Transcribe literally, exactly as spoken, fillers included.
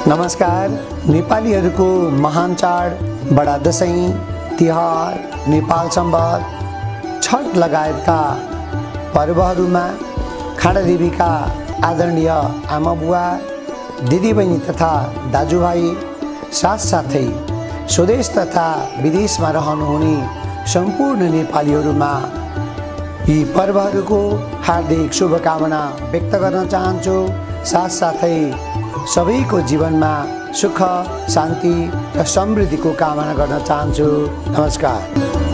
नमस्कार। नेपालीहरूको महान चाड बडा दशैं, तिहार, नेपाल सम्वत, छठ लगायतका पर्वहरूमा खाँडादेवीका आदरणीय आमाबुवा, दिदीबहिनी तथा दाजुभाइ साथसाथै स्वदेश तथा विदेशमा रहनुहुने सम्पूर्ण नेपालीहरूमा यी पर्वहरूको हार्दिक शुभकामना व्यक्त गर्न चाहन्छु। साथसाथै सबैको जीवनमा सुख, शान्ति र समृद्धिको कामना गर्न चाहन्छु। नमस्कार।